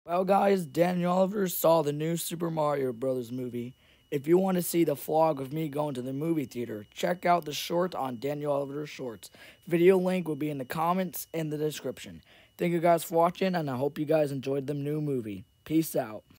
Well, guys, Daniel Oliver saw the new Super Mario Bros. Movie. If you want to see the vlog of me going to the movie theater, check out the short on DanielElevatorsShorts. Video link will be in the comments and the description. Thank you guys for watching, and I hope you guys enjoyed the new movie. Peace out.